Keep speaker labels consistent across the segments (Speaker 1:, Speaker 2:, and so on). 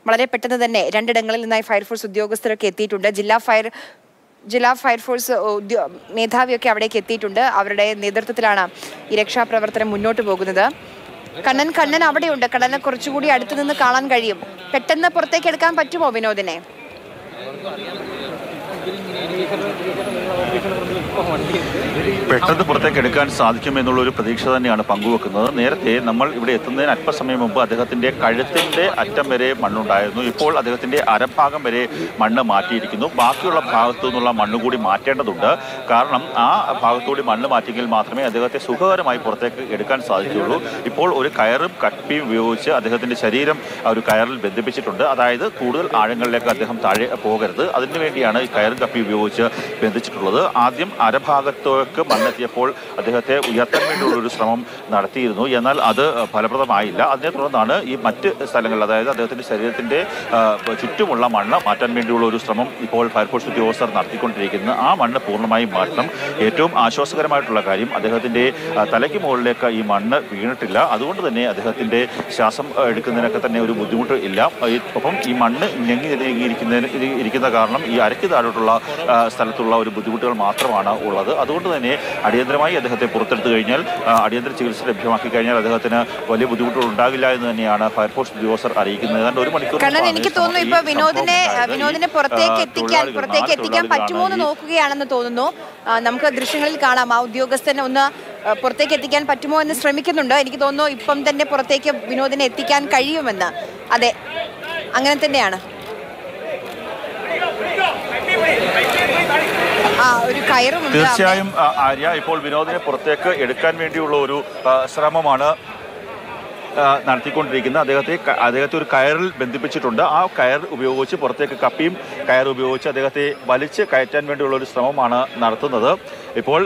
Speaker 1: വളരെ പെട്ടെന്ന് തന്നെ രണ്ടിടങ്ങളിൽ നിന്നായി ഫയർഫോഴ്സ് ഉദ്യോഗസ്ഥരൊക്കെ എത്തിയിട്ടുണ്ട്. ജില്ലാ ഫയർഫോഴ്സ് മേധാവിയൊക്കെ അവിടേക്ക് എത്തിയിട്ടുണ്ട്. അവരുടെ നേതൃത്വത്തിലാണ് ഈ രക്ഷാപ്രവർത്തനം മുന്നോട്ട് പോകുന്നത്. കണ്ണൻ അവിടെയുണ്ട്. കണ്ണനെ കുറച്ചുകൂടി അടുത്ത് നിന്ന് കാണാൻ കഴിയും. പെട്ടെന്ന് പുറത്തേക്ക് എടുക്കാൻ പറ്റുമോ വിനോദിനെ?
Speaker 2: പെട്ടെന്ന് പുറത്തേക്ക് എടുക്കാൻ സാധിക്കുമെന്നുള്ളൊരു പ്രതീക്ഷ തന്നെയാണ് പങ്കുവെക്കുന്നത്. നേരത്തെ നമ്മൾ ഇവിടെ എത്തുന്നതിന് അല്പസമയം മുമ്പ് അദ്ദേഹത്തിന്റെ കഴുത്തിന്റെ അറ്റം വരെ മണ്ണുണ്ടായിരുന്നു. ഇപ്പോൾ അദ്ദേഹത്തിന്റെ അരഭാഗം വരെ മണ്ണ് മാറ്റിയിരിക്കുന്നു. ബാക്കിയുള്ള ഭാഗത്തു നിന്നുള്ള മണ്ണ് കൂടി മാറ്റേണ്ടതുണ്ട്. കാരണം ആ ഭാഗത്തുകൂടി മണ്ണ് മാറ്റിയെങ്കിൽ മാത്രമേ അദ്ദേഹത്തെ സുഖകരമായി പുറത്തേക്ക് എടുക്കാൻ സാധിക്കുകയുള്ളൂ. ഇപ്പോൾ ഒരു കയറും കപ്പിയും ഉപയോഗിച്ച് അദ്ദേഹത്തിന്റെ ശരീരം ഒരു കയറിൽ ബന്ധിപ്പിച്ചിട്ടുണ്ട്. അതായത് കൂടുതൽ ആഴങ്ങളിലേക്ക് അദ്ദേഹം താഴെ പോകരുത്. അതിനുവേണ്ടിയാണ് ഈ കയറും കപ്പി ഉപയോഗിച്ച് ബന്ധിച്ചിട്ടുള്ളത്. ആദ്യം അരഭാഗത്തേക്ക് മണ്ണെത്തിയപ്പോൾ അദ്ദേഹത്തെ ഉയർത്താൻ വേണ്ടിയുള്ള ഒരു ശ്രമം നടത്തിയിരുന്നു. എന്നാൽ അത് ഫലപ്രദമായില്ല. അതിനെ തുടർന്നാണ് ഈ മറ്റ് സ്ഥലങ്ങളിൽ, അതായത് അദ്ദേഹത്തിന്റെ ശരീരത്തിന്റെ ചുറ്റുമുള്ള മണ്ണ് മാറ്റാൻ വേണ്ടിയുള്ള ഒരു ശ്രമം ഇപ്പോൾ ഫയർഫോഴ്സ് ഉദ്യോഗസ്ഥർ നടത്തിക്കൊണ്ടിരിക്കുന്നത്. ആ മണ്ണ് പൂർണ്ണമായും മാറ്റണം. ഏറ്റവും ആശ്വാസകരമായിട്ടുള്ള കാര്യം അദ്ദേഹത്തിന്റെ തലയ്ക്ക് മുകളിലേക്ക് ഈ മണ്ണ് വീണിട്ടില്ല. അതുകൊണ്ട് തന്നെ അദ്ദേഹത്തിന്റെ ശ്വാസം എടുക്കുന്നതിനൊക്കെ തന്നെ ഒരു ബുദ്ധിമുട്ട് ഇല്ല. ഒപ്പം ഈ മണ്ണ് ഇരിക്കുന്ന കാരണം ഈ അരയ്ക്ക് താഴോട്ടുള്ള സ്ഥലത്തുള്ള ഒരു ബുദ്ധിമുട്ടുകൾ മാത്രമാണ് ഉള്ളത്. അതുകൊണ്ട് തന്നെ അടിയന്തരമായി അദ്ദേഹത്തെ പുറത്തെടുത്തു കഴിഞ്ഞാൽ, അടിയന്തര ചികിത്സ ലഭ്യമാക്കി കഴിഞ്ഞാൽ അദ്ദേഹത്തിന് വലിയ ബുദ്ധിമുട്ടുകൾ ഉണ്ടാകില്ല എന്ന് തന്നെയാണ് ഫയർഫോഴ്സ് ഉദ്യോഗസ്ഥർ അറിയിക്കുന്നത്. ഏതാണ്ട് ഒരു മണിക്കൂർ
Speaker 1: എനിക്ക് തോന്നുന്നു ഇപ്പൊ വിനോദിനെ പുറത്തേക്ക് എത്തിക്കാൻ പറ്റുമോ എന്ന് നോക്കുകയാണെന്ന് തോന്നുന്നു. നമുക്ക് ദൃശ്യങ്ങളിൽ കാണാം. ആ ഉദ്യോഗസ്ഥനെ ഒന്ന് പുറത്തേക്ക് എത്തിക്കാൻ പറ്റുമോ എന്ന് ശ്രമിക്കുന്നുണ്ട്. എനിക്ക് തോന്നുന്നു ഇപ്പം തന്നെ പുറത്തേക്ക് വിനോദിനെ എത്തിക്കാൻ കഴിയുമെന്ന്. അതെ, അങ്ങനെ തന്നെയാണ്.
Speaker 2: തീർച്ചയായും ആര്യ, ഇപ്പോൾ വിനോദിനെ പുറത്തേക്ക് എടുക്കാൻ വേണ്ടിയുള്ള ഒരു ശ്രമമാണ് നടത്തിക്കൊണ്ടിരിക്കുന്നത്. അദ്ദേഹത്തെ ഒരു കയറിൽ ബന്ധിപ്പിച്ചിട്ടുണ്ട്. ആ കയർ ഉപയോഗിച്ച് പുറത്തേക്ക് കപ്പിയും കയർ ഉപയോഗിച്ച് അദ്ദേഹത്തെ വലിച്ച് കയറ്റാൻ വേണ്ടിയുള്ള ഒരു ശ്രമമാണ് നടത്തുന്നത്. ഇപ്പോൾ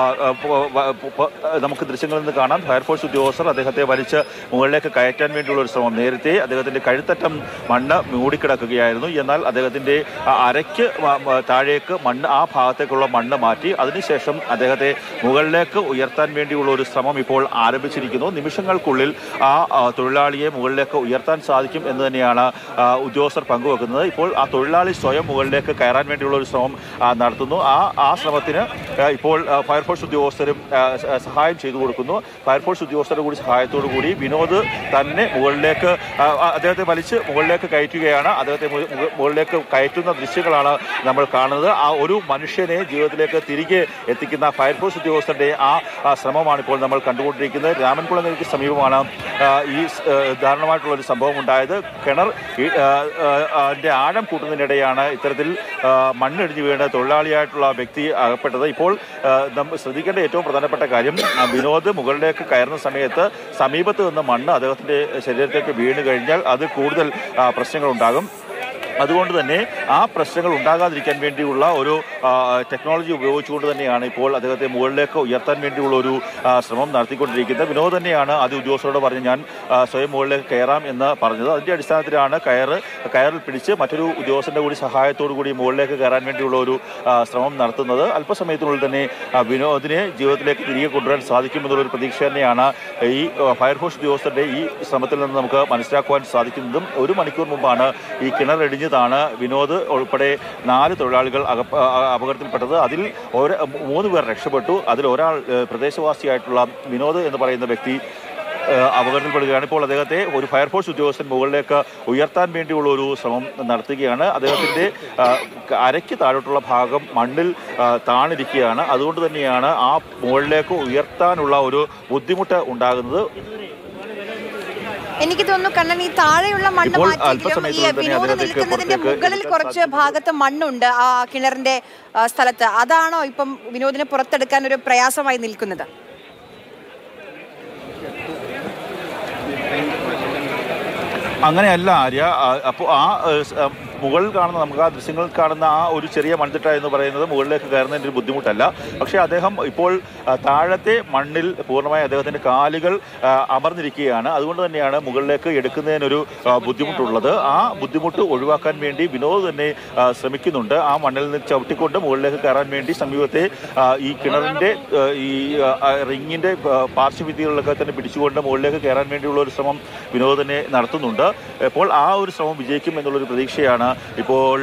Speaker 2: നമുക്ക് ദൃശ്യങ്ങളിൽ നിന്ന് കാണാം, ഫയർഫോഴ്സ് ഉദ്യോഗസ്ഥർ അദ്ദേഹത്തെ വലിച്ച് മുകളിലേക്ക് കയറ്റാൻ വേണ്ടിയുള്ള ഒരു ശ്രമം. നേരത്തെ അദ്ദേഹത്തിന്റെ കഴുത്തറ്റം മണ്ണ് മൂടിക്കിടക്കുകയായിരുന്നു. എന്നാൽ അദ്ദേഹത്തിന്റെ അരയ്ക്ക് താഴേക്ക് മണ്ണ്, ആ ഭാഗത്തേക്കുള്ള മണ്ണ് മാറ്റി അതിനുശേഷം അദ്ദേഹത്തെ മുകളിലേക്ക് ഉയർത്താൻ വേണ്ടിയുള്ള ഒരു ശ്രമം ഇപ്പോൾ ആരംഭിച്ചിരിക്കുന്നു. നിമിഷങ്ങൾക്കുള്ളിൽ ആ തൊഴിലാളിയെ മുകളിലേക്ക് ഉയർത്താൻ സാധിക്കും എന്ന് തന്നെയാണ് ഉദ്യോഗസ്ഥർ പങ്കുവെക്കുന്നത്. ഇപ്പോൾ ആ തൊഴിലാളി സ്വയം മുകളിലേക്ക് കയറാൻ വേണ്ടിയുള്ള ഒരു ശ്രമം നടത്തുന്നു. ആ ശ്രമത്തിന് ഇപ്പോൾ ഫയർഫോഴ്സ് ഉദ്യോഗസ്ഥരും സഹായം ചെയ്തു കൊടുക്കുന്നു. ഫയർഫോഴ്സ് ഉദ്യോഗസ്ഥരുടെ കൂടി സഹായത്തോടു കൂടി വിനോദ് തന്നെ മുകളിലേക്ക്, അദ്ദേഹത്തെ വലിച്ച് മുകളിലേക്ക് കയറ്റുകയാണ്. അദ്ദേഹത്തെ മുകളിലേക്ക് കയറ്റുന്ന ദൃശ്യങ്ങളാണ് നമ്മൾ കാണുന്നത്. ആ ഒരു മനുഷ്യനെ ജീവിതത്തിലേക്ക് തിരികെ എത്തിക്കുന്ന ഫയർഫോഴ്സ് ഉദ്യോഗസ്ഥരുടെ ആ ശ്രമമാണ് ഇപ്പോൾ നമ്മൾ കണ്ടുകൊണ്ടിരിക്കുന്നത്. രാമൻകുളങ്ങരയ്ക്ക് സമീപമാണ് ഈ ദാരുണമായിട്ടുള്ള ഒരു സംഭവം ഉണ്ടായത്. കിണർ ആഴം കൂട്ടുന്നതിനിടെയാണ് ഇത്തരത്തിൽ മണ്ണിടിഞ്ഞു വീണ് തൊഴിലാളിയായിട്ടുള്ള വ്യക്തി അകപ്പെട്ടത്. ഇപ്പോൾ നമ്മൾ ശ്രദ്ധിക്കേണ്ട ഏറ്റവും പ്രധാനപ്പെട്ട കാര്യം, വിനോദ് മുകളിലേക്ക് കയറുന്ന സമയത്ത് സമീപത്ത് നിന്ന് മണ്ണ് അദ്ദേഹത്തിന്റെ ശരീരത്തേക്ക് വീണ് കഴിഞ്ഞാൽ അത് കൂടുതൽ പ്രശ്നങ്ങളുണ്ടാകും. അതുകൊണ്ട് തന്നെ ആ പ്രശ്നങ്ങൾ ഉണ്ടാകാതിരിക്കാൻ വേണ്ടിയുള്ള ഒരു ടെക്നോളജി ഉപയോഗിച്ചുകൊണ്ട് തന്നെയാണ് ഇപ്പോൾ അദ്ദേഹത്തെ മുകളിലേക്ക് ഉയർത്താൻ വേണ്ടിയുള്ള ഒരു ശ്രമം നടത്തിക്കൊണ്ടിരിക്കുന്നത്. വിനോദ് തന്നെയാണ് ആദ്യ ഉദ്യോഗസ്ഥരോട് പറഞ്ഞ് ഞാൻ സ്വയം മുകളിലേക്ക് കയറാം എന്ന് പറഞ്ഞത്. അതിൻ്റെ അടിസ്ഥാനത്തിലാണ് കയറിൽ പിടിച്ച് മറ്റൊരു ഉദ്യോഗസ്ഥൻ്റെ കൂടി സഹായത്തോടു കൂടി മുകളിലേക്ക് കയറാൻ വേണ്ടിയുള്ള ഒരു ശ്രമം നടത്തുന്നത്. അല്പസമയത്തിനുള്ളിൽ തന്നെ വിനോദിനെ ജീവിതത്തിലേക്ക് തിരികെ കൊണ്ടുവരാൻ സാധിക്കുമെന്നുള്ളൊരു പ്രതീക്ഷ തന്നെയാണ് ഈ ഫയർഫോഴ്സ് ഉദ്യോഗസ്ഥരുടെ ഈ ശ്രമത്തിൽ നിന്ന് നമുക്ക് മനസ്സിലാക്കുവാൻ സാധിക്കുന്നതും. ഒരു മണിക്കൂർ മുമ്പാണ് ഈ കിണറിടിഞ്ഞ് വിനോദ് ഉൾപ്പെടെ 4 തൊഴിലാളികൾ അപകടത്തിൽപ്പെട്ടത്. അതിൽ 3 പേർ രക്ഷപ്പെട്ടു. അതിൽ ഒരാൾ പ്രദേശവാസിയായിട്ടുള്ള വിനോദ് എന്ന് പറയുന്ന വ്യക്തി അപകടത്തിൽപ്പെടുകയാണ്. ഇപ്പോൾ അദ്ദേഹത്തെ ഒരു ഫയർഫോഴ്സ് ഉദ്യോഗസ്ഥൻ മുകളിലേക്ക് ഉയർത്താൻ വേണ്ടിയുള്ള ഒരു ശ്രമം നടത്തുകയാണ്. അദ്ദേഹത്തിന്റെ അരയ്ക്ക് താഴോട്ടുള്ള ഭാഗം മണ്ണിൽ താണിരിക്കുകയാണ്. അതുകൊണ്ട് തന്നെയാണ് ആ മുകളിലേക്ക് ഉയർത്താനുള്ള ഒരു ബുദ്ധിമുട്ട് ഉണ്ടാകുന്നത്.
Speaker 1: എനിക്ക് തോന്നുന്നു കണ്ണൻ, ഈ താഴെയുള്ള മണ്ണ് മാറ്റിയെങ്കിലും ഈ വിനോദ് നിൽക്കുന്നതിന്റെ മുകളിൽ കുറച്ച് ഭാഗത്ത് മണ്ണുണ്ട് ആ കിണറിന്റെ സ്ഥലത്ത്. അതാണോ ഇപ്പം വിനോദിനെ പുറത്തെടുക്കാൻ ഒരു പ്രയാസമായി നിൽക്കുന്നത്?
Speaker 2: അങ്ങനെയല്ല ആര്യ. അപ്പോൾ ആ മുകളിൽ കാണുന്ന നമുക്ക് ആ ദൃശ്യങ്ങളിൽ കാണുന്ന ആ ഒരു ചെറിയ മൺതിട്ട എന്ന് പറയുന്നത് മുകളിലേക്ക് കയറുന്നതിൻ്റെ ഒരു ബുദ്ധിമുട്ടല്ല. പക്ഷേ അദ്ദേഹം ഇപ്പോൾ താഴത്തെ മണ്ണിൽ പൂർണ്ണമായി അദ്ദേഹത്തിൻ്റെ കാലുകൾ അമർന്നിരിക്കുകയാണ്. അതുകൊണ്ട് തന്നെയാണ് മുകളിലേക്ക് എടുക്കുന്നതിനൊരു ബുദ്ധിമുട്ടുള്ളത്. ആ ബുദ്ധിമുട്ട് ഒഴിവാക്കാൻ വേണ്ടി വിനോദ് തന്നെ ശ്രമിക്കുന്നുണ്ട്. ആ മണ്ണിൽ നിന്ന് ചവിട്ടിക്കൊണ്ട് മുകളിലേക്ക് കയറാൻ വേണ്ടി സമീപത്തെ ഈ കിണറിൻ്റെ ഈ റിങ്ങിൻ്റെ പാർശ്വഭിത്തികളിലൊക്കെ തന്നെ പിടിച്ചുകൊണ്ട് മുകളിലേക്ക് കയറാൻ വേണ്ടിയുള്ള ഒരു ശ്രമം വിനോദ് തന്നെ നടത്തുന്നുണ്ട്. ഇപ്പോൾ ആ ഒരു ശ്രമം വിജയിക്കും എന്നുള്ളൊരു പ്രതീക്ഷയാണ് ഇപ്പോൾ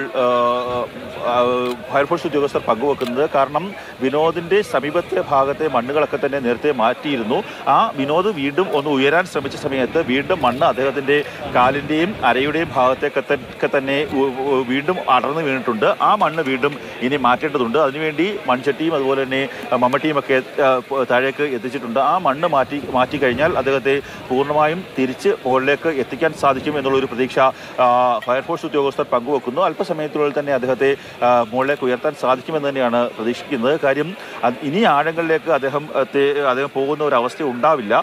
Speaker 2: ഫയർഫോഴ്സ് ഉദ്യോഗസ്ഥർ പങ്കുവെക്കുന്നത്. കാരണം വിനോദിൻ്റെ സമീപത്തെ ഭാഗത്തെ മണ്ണുകളൊക്കെ തന്നെ നേരത്തെ മാറ്റിയിരുന്നു. ആ വിനോദ് വീണ്ടും ഒന്ന് ഉയരാൻ ശ്രമിച്ച സമയത്ത് വീണ്ടും മണ്ണ് അദ്ദേഹത്തിൻ്റെ കാലിൻ്റെയും അരയുടെയും ഭാഗത്തേക്കൊക്കെ തന്നെ വീണ്ടും അടർന്നു വീണിട്ടുണ്ട്. ആ മണ്ണ് വീണ്ടും ഇനി മാറ്റേണ്ടതുണ്ട്. അതിനുവേണ്ടി മൺചട്ടിയും അതുപോലെ തന്നെ മമ്മട്ടിയും ഒക്കെ താഴേക്ക് എത്തിച്ചിട്ടുണ്ട്. ആ മണ്ണ് മാറ്റി കഴിഞ്ഞാൽ അദ്ദേഹത്തെ പൂർണ്ണമായും തിരിച്ച് മുകളിലേക്ക് എത്തിക്കാൻ സാധിക്കും എന്നുള്ളൊരു പ്രതീക്ഷ ഫയർഫോഴ്സ് ഉദ്യോഗസ്ഥർ പങ്കുവെക്കുന്നു. അല്പസമയത്തിനുള്ളിൽ തന്നെ അദ്ദേഹത്തെ മുകളിലേക്ക് ഉയർത്താൻ സാധിക്കുമെന്ന് തന്നെയാണ് പ്രതീക്ഷിക്കുന്നത്. കാര്യം ഇനി ആഴങ്ങളിലേക്ക് അദ്ദേഹം പോകുന്ന ഒരു അവസ്ഥ ഉണ്ടാവില്ല.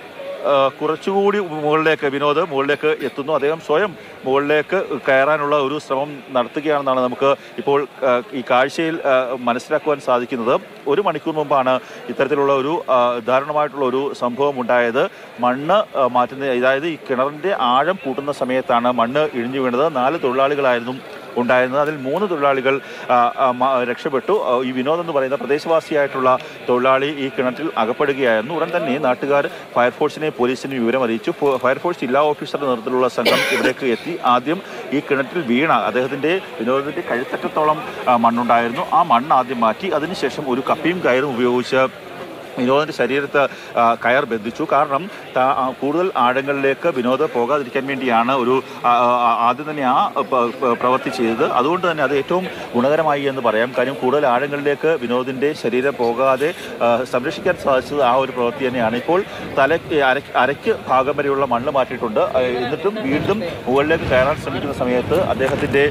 Speaker 2: കുറച്ചുകൂടി വിനോദ് മുകളിലേക്ക് എത്തുന്നു. അദ്ദേഹം സ്വയം മുകളിലേക്ക് കയറാനുള്ള ഒരു ശ്രമം നടത്തുകയാണെന്നാണ് നമുക്ക് ഇപ്പോൾ ഈ കാഴ്ചയിൽ മനസ്സിലാക്കുവാൻ സാധിക്കുന്നത്. ഒരു മണിക്കൂർ മുമ്പാണ് ഇത്തരത്തിലുള്ള ഒരു ദാരുണമായിട്ടുള്ള ഒരു സംഭവം ഉണ്ടായത്. മണ്ണ് മാറ്റുന്ന, അതായത് ഈ കിണറിൻ്റെ ആഴം കൂട്ടുന്ന സമയത്താണ് മണ്ണ് ഇടിഞ്ഞു വീണത്. 4 തൊഴിലാളികളായിരുന്നു ഉണ്ടായിരുന്നത്. അതിൽ 3 തൊഴിലാളികൾ രക്ഷപ്പെട്ടു. ഈ വിനോദ് എന്ന് പറയുന്ന പ്രദേശവാസിയായിട്ടുള്ള തൊഴിലാളി ഈ കിണറ്റിൽ അകപ്പെടുകയായിരുന്നു. ഉടൻ തന്നെ നാട്ടുകാർ ഫയർഫോഴ്സിനെ പോലീസിനെ വിവരം അറിയിച്ചു. ഫയർഫോഴ്സ് ജില്ലാ ഓഫീസറുടെ നേതൃത്വത്തിലുള്ള സംഘം ഇവിടേക്ക് എത്തി. ആദ്യം ഈ കിണറ്റിൽ വീണ വിനോദിൻ്റെ കഴുത്തറ്റത്തോളം മണ്ണുണ്ടായിരുന്നു. ആ മണ്ണ് ആദ്യം മാറ്റി. അതിനുശേഷം ഒരു കപ്പിയും കയറും ഉപയോഗിച്ച് വിനോദിൻ്റെ ശരീരത്ത് കയർ ബന്ധിച്ചു. കാരണം കൂടുതൽ ആഴങ്ങളിലേക്ക് വിനോദ് പോകാതിരിക്കാൻ വേണ്ടിയാണ് ആദ്യം തന്നെ ആ പ്രവൃത്തി ചെയ്തത്. അതുകൊണ്ട് തന്നെ അത് ഏറ്റവും ഗുണകരമായി എന്ന് പറയാം. കാര്യം കൂടുതൽ ആഴങ്ങളിലേക്ക് വിനോദിൻ്റെ ശരീരം പോകാതെ സംരക്ഷിക്കാൻ സാധിച്ചത് ആ ഒരു പ്രവൃത്തി തന്നെയാണ്. ഇപ്പോൾ അരയ്ക്ക് ഭാഗം വരെയുള്ള മണ്ണ് മാറ്റിയിട്ടുണ്ട്. എന്നിട്ടും വീണ്ടും മുകളിലേക്ക് കയറാൻ ശ്രമിക്കുന്ന സമയത്ത് അദ്ദേഹത്തിൻ്റെ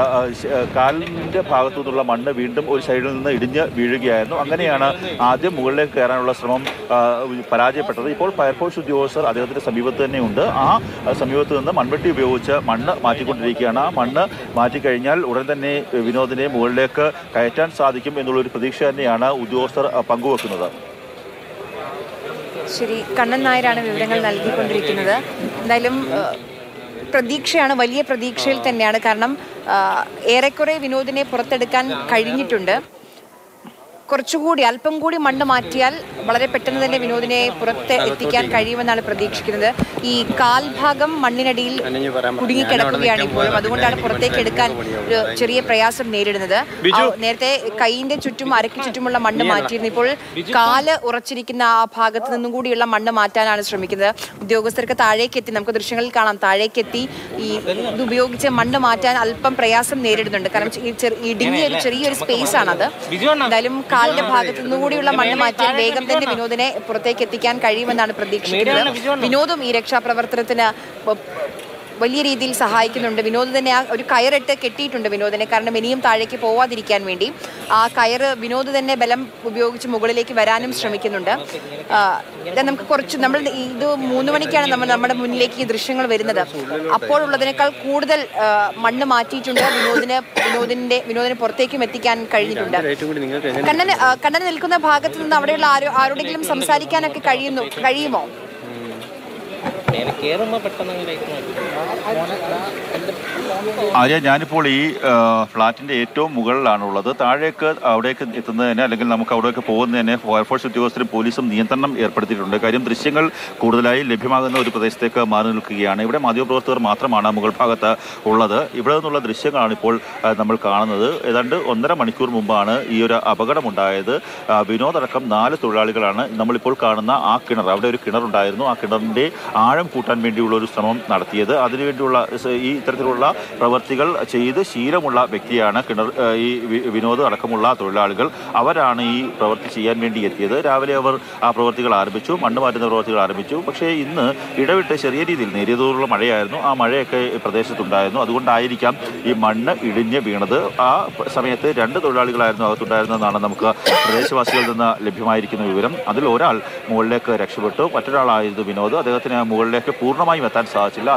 Speaker 2: കാലിൻ്റെ ഭാഗത്തു നിന്നുള്ള മണ്ണ് വീണ്ടും ഒരു സൈഡിൽ നിന്ന് ഇടിഞ്ഞ് വീഴുകയായിരുന്നു. അങ്ങനെയാണ് ആദ്യം മുകളിലേക്ക് കയറാനുള്ള ശ്രമം പരാജയപ്പെട്ടത്. ഇപ്പോൾ ഫയർഫോഴ്സ് ഉദ്യോഗസ്ഥർ അദ്ദേഹത്തിന്റെ സമീപത്ത് തന്നെയുണ്ട്. ആ സമീപത്ത് നിന്ന് മൺവെട്ടി ഉപയോഗിച്ച് മണ്ണ് മാറ്റിക്കൊണ്ടിരിക്കുകയാണ്. ആ മണ്ണ് മാറ്റിക്കഴിഞ്ഞാൽ ഉടൻ തന്നെ വിനോദിനെ മുകളിലേക്ക് കയറ്റാൻ സാധിക്കും എന്നുള്ളൊരു പ്രതീക്ഷ തന്നെയാണ് ഉദ്യോഗസ്ഥർ പങ്കുവെക്കുന്നത്.
Speaker 1: ശരി, കണ്ണൻ നായരാണ് വിവരങ്ങൾ നൽകിക്കൊണ്ടിരിക്കുന്നത്. എന്തായാലും പ്രതീക്ഷയാണ്, വലിയ പ്രതീക്ഷയിൽ തന്നെയാണ്. കാരണം ഏറെക്കുറെ വിനോദിനെ പുറത്തെടുക്കാൻ കഴിഞ്ഞിട്ടുണ്ട്. കുറച്ചുകൂടി അല്പം കൂടി മണ്ണ് മാറ്റിയാൽ വളരെ പെട്ടെന്ന് തന്നെ വിനോദിനെ പുറത്ത് എത്തിക്കാൻ കഴിയുമെന്നാണ് പ്രതീക്ഷിക്കുന്നത്. ഈ കാൽഭാഗം മണ്ണിനടിയിൽ കുടുങ്ങിക്കിടക്കുകയാണ് ഇപ്പോഴും. അതുകൊണ്ടാണ് പുറത്തേക്ക് എടുക്കാൻ ഒരു ചെറിയ പ്രയാസം നേരിടുന്നത്. നേരത്തെ കൈയിന്റെ ചുറ്റും അരയ്ക്ക് ചുറ്റുമുള്ള മണ്ണ് മാറ്റിയിരുന്നു. ഇപ്പോൾ കാല് ഉറച്ചിരിക്കുന്ന ആ ഭാഗത്ത് നിന്നും കൂടിയുള്ള മണ്ണ് മാറ്റാനാണ് ശ്രമിക്കുന്നത്. ഉദ്യോഗസ്ഥർക്ക് താഴേക്ക് എത്തി, നമുക്ക് ദൃശ്യങ്ങളിൽ കാണാം, താഴേക്ക് എത്തി ഈ ഇത് ഉപയോഗിച്ച് മണ്ണ് മാറ്റാൻ അല്പം പ്രയാസം നേരിടുന്നുണ്ട്. കാരണം ഇടുങ്ങിയ ഒരു ചെറിയൊരു സ്പേസ് ആണത്. എന്തായാലും കാലിന്റെ ഭാഗത്തു നിന്നുകൂടിയുള്ള മണ്ണ് മാറ്റിയാൽ വേഗം തന്നെ വിനോദിനെ പുറത്തേക്ക് എത്തിക്കാൻ കഴിയുമെന്നാണ് പ്രതീക്ഷിക്കുന്നത്. വിനോദും ഈ രക്ഷാപ്രവർത്തനത്തിന് വലിയ രീതിയിൽ സഹായിക്കുന്നുണ്ട്. വിനോദ് തന്നെ ആ ഒരു കയറിട്ട് കെട്ടിയിട്ടുണ്ട് വിനോദിനെ. കാരണം ഇനിയും താഴേക്ക് പോവാതിരിക്കാൻ വേണ്ടി ആ കയറ് വിനോദ് തന്നെ ബലം ഉപയോഗിച്ച് മുകളിലേക്ക് വരാനും ശ്രമിക്കുന്നുണ്ട്. നമുക്ക് നമ്മൾ ഇത് 3 മണിക്കാണ് നമ്മുടെ മുന്നിലേക്ക് ഈ ദൃശ്യങ്ങൾ വരുന്നത്. അപ്പോഴുള്ളതിനേക്കാൾ കൂടുതൽ മണ്ണ് മാറ്റിയിട്ടുണ്ട്. വിനോദിനെ പുറത്തേക്കും എത്തിക്കാൻ കഴിഞ്ഞിട്ടുണ്ട്. കണ്ണൻ നിൽക്കുന്ന ഭാഗത്ത് നിന്ന് അവിടെയുള്ള ആരോടെങ്കിലും സംസാരിക്കാനൊക്കെ കഴിയുമോ?
Speaker 2: ആര്യ, ഞാനിപ്പോൾ ഈ ഫ്ലാറ്റിന്റെ ഏറ്റവും മുകളിലാണുള്ളത്. അവിടേക്ക് എത്തുന്നതിന് അല്ലെങ്കിൽ നമുക്ക് അവിടേക്ക് പോകുന്നതിന് ഫയർഫോഴ്സ് ഉദ്യോഗസ്ഥരും പോലീസും നിയന്ത്രണം ഏർപ്പെടുത്തിയിട്ടുണ്ട്. കാര്യം ദൃശ്യങ്ങൾ കൂടുതലായി ലഭ്യമാകുന്ന ഒരു പ്രദേശത്തേക്ക് മാറി നിൽക്കുകയാണ്. ഇവിടെ മാധ്യമപ്രവർത്തകർ മാത്രമാണ് മുകൾ ഭാഗത്ത് ഉള്ളത്. ഇവിടെ നിന്നുള്ള ദൃശ്യങ്ങളാണ് ഇപ്പോൾ നമ്മൾ കാണുന്നത്. ഏതാണ്ട് 1.5 മണിക്കൂർ മുമ്പാണ് ഈ ഒരു അപകടമുണ്ടായത്. വിനോദടക്കം 4 തൊഴിലാളികളാണ് നമ്മളിപ്പോൾ കാണുന്ന ആ കിണർ, അവിടെ ഒരു കിണറുണ്ടായിരുന്നു, ആ കിണറിന്റെ ആഴം കൂട്ടാൻ വേണ്ടിയുള്ള ഒരു ശ്രമം നടത്തിയത്. അതിനുവേണ്ടിയുള്ള ഈ ഇത്തരത്തിലുള്ള പ്രവർത്തികൾ ചെയ്ത് ശീലമുള്ള വ്യക്തിയാണ് ഈ വിനോദ് അടക്കമുള്ള തൊഴിലാളികൾ. അവരാണ് ഈ പ്രവൃത്തി ചെയ്യാൻ വേണ്ടി എത്തിയത്. രാവിലെ അവർ ആ പ്രവൃത്തികൾ ആരംഭിച്ചു, മണ്ണ് മാറ്റുന്ന പ്രവൃത്തികൾ ആരംഭിച്ചു. പക്ഷേ ഇന്ന് ഇടവിട്ട് ചെറിയ രീതിയിൽ നേരിയ തോതിലുള്ള മഴയായിരുന്നു. ആ മഴയൊക്കെ പ്രദേശത്തുണ്ടായിരുന്നു. അതുകൊണ്ടായിരിക്കാം ഈ മണ്ണ് ഇടിഞ്ഞ് വീണത്. ആ സമയത്ത് 2 തൊഴിലാളികളായിരുന്നു അകത്തുണ്ടായിരുന്നതെന്നാണ് നമുക്ക് പ്രദേശവാസികളിൽ നിന്ന് ലഭ്യമായിരിക്കുന്ന വിവരം. അതിൽ ഒരാൾ മുകളിലേക്ക് രക്ഷപ്പെട്ടു, മറ്റൊരാളായിരുന്നു വിനോദ്. അദ്ദേഹത്തിന് മുകളിലേക്ക് പൂർണ്ണമായും എത്താൻ സാധിച്ചില്ല. അദ്ദേഹത്തിന്റെ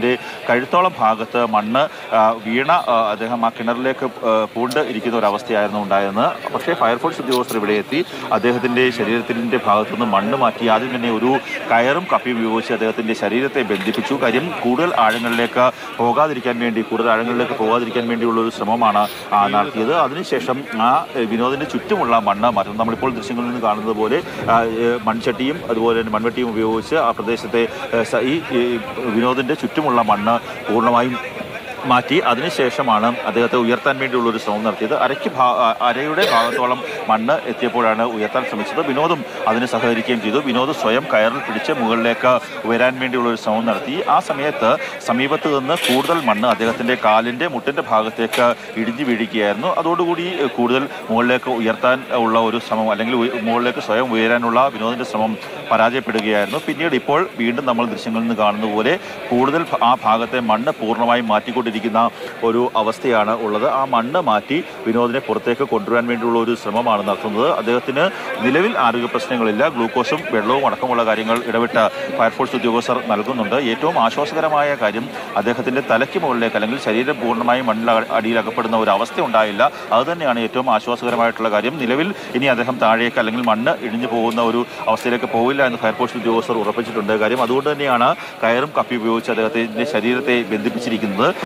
Speaker 2: അദ്ദേഹത്തിൻ്റെ കഴുത്തോളം ഭാഗത്ത് മണ്ണ് വീണ അദ്ദേഹം ആ കിണറിലേക്ക് പൂണ്ട് ഇരിക്കുന്ന ഒരവസ്ഥയായിരുന്നു ഉണ്ടായിരുന്നത്. പക്ഷേ ഫയർഫോഴ്സ് ഉദ്യോഗസ്ഥർ ഇവിടെ എത്തി അദ്ദേഹത്തിൻ്റെ ശരീരത്തിൻ്റെ ഭാഗത്തുനിന്ന് മണ്ണ് മാറ്റി ആദ്യം തന്നെ ഒരു കയറും കപ്പിയും ഉപയോഗിച്ച് അദ്ദേഹത്തിൻ്റെ ശരീരത്തെ ബന്ധിപ്പിച്ചു. കാര്യം കൂടുതൽ ആഴങ്ങളിലേക്ക് പോകാതിരിക്കാൻ വേണ്ടിയുള്ള ഒരു ശ്രമമാണ് നടത്തിയത്. അതിനുശേഷം ആ വിനോദിൻ്റെ ചുറ്റുമുള്ള മണ്ണ് മാറ്റും. നമ്മളിപ്പോൾ ദൃശ്യങ്ങളിൽ നിന്ന് കാണുന്നത് പോലെ മൺചട്ടിയും അതുപോലെ തന്നെ മൺവെട്ടിയും ഉപയോഗിച്ച് ആ പ്രദേശത്തെ ഈ വിനോദിൻ്റെ ചുറ്റുമുള്ള മണ്ണ് പൂർണ്ണമായും മാറ്റി അതിനുശേഷമാണ് അദ്ദേഹത്തെ ഉയർത്താൻ വേണ്ടിയുള്ള ഒരു ശ്രമം നടത്തിയത്. അരയുടെ ഭാഗത്തോളം മണ്ണ് എത്തിയപ്പോഴാണ് ഉയർത്താൻ ശ്രമിച്ചത്. വിനോദും അതിന് സഹകരിക്കുകയും ചെയ്തു. വിനോദ് സ്വയം കയറിൽ പിടിച്ച് മുകളിലേക്ക് ഉയരാൻ വേണ്ടിയുള്ള ഒരു ശ്രമം നടത്തി. ആ സമയത്ത് സമീപത്ത് നിന്ന് കൂടുതൽ മണ്ണ് അദ്ദേഹത്തിൻ്റെ കാലിൻ്റെ മുട്ടിൻ്റെ ഭാഗത്തേക്ക് ഇടിഞ്ഞു വീഴുകയായിരുന്നു. അതോടുകൂടി കൂടുതൽ മുകളിലേക്ക് ഉയർത്താൻ ഉള്ള ഒരു ശ്രമം അല്ലെങ്കിൽ മുകളിലേക്ക് സ്വയം ഉയരാനുള്ള വിനോദിൻ്റെ ശ്രമം പരാജയപ്പെടുകയായിരുന്നു. പിന്നീട് ഇപ്പോൾ വീണ്ടും നമ്മൾ ദൃശ്യങ്ങളിൽ നിന്ന് കാണുന്ന പോലെ കൂടുതൽ ആ ഭാഗത്തെ മണ്ണ് പൂർണ്ണമായും മാറ്റിക്കൊണ്ടിരിക്കുന്ന ഒരു അവസ്ഥയാണ് ഉള്ളത്. ആ മണ്ണ് മാറ്റി വിനോദിനെ പുറത്തേക്ക് കൊണ്ടുവരാൻ വേണ്ടിയുള്ള ഒരു ശ്രമമാണ് നടത്തുന്നത്. അദ്ദേഹത്തിന് നിലവിൽ ആരോഗ്യ പ്രശ്നങ്ങളില്ല. ഗ്ലൂക്കോസും വെള്ളവും അടക്കമുള്ള കാര്യങ്ങൾ ഇടവിട്ട് ഫയർഫോഴ്സ് ഉദ്യോഗസ്ഥർ നൽകുന്നുണ്ട്. ഏറ്റവും ആശ്വാസകരമായ കാര്യം അദ്ദേഹത്തിൻ്റെ തലയ്ക്ക് മുകളിലേക്ക് അല്ലെങ്കിൽ ശരീരം പൂർണ്ണമായും മണ്ണിൽ അടിയിൽ അകപ്പെടുന്ന ഒരു അവസ്ഥ ഉണ്ടായില്ല. അതുതന്നെയാണ് ഏറ്റവും ആശ്വാസകരമായിട്ടുള്ള കാര്യം. നിലവിൽ ഇനി അദ്ദേഹം താഴേക്ക് അല്ലെങ്കിൽ മണ്ണ് ഇടിഞ്ഞു പോകുന്ന ഒരു അവസ്ഥയിലേക്ക് പോവില്ല എന്ന് ഫയർഫോഴ്സ് ഉദ്യോഗസ്ഥർ ഉറപ്പിച്ചിട്ടുണ്ട്. കാര്യം അതുകൊണ്ട് തന്നെയാണ് കയറും കപ്പി ഉപയോഗിച്ച് അദ്ദേഹത്തിൻ്റെ ശരീരത്തെ ബന്ധിപ്പിച്ചിരിക്കുന്നത്.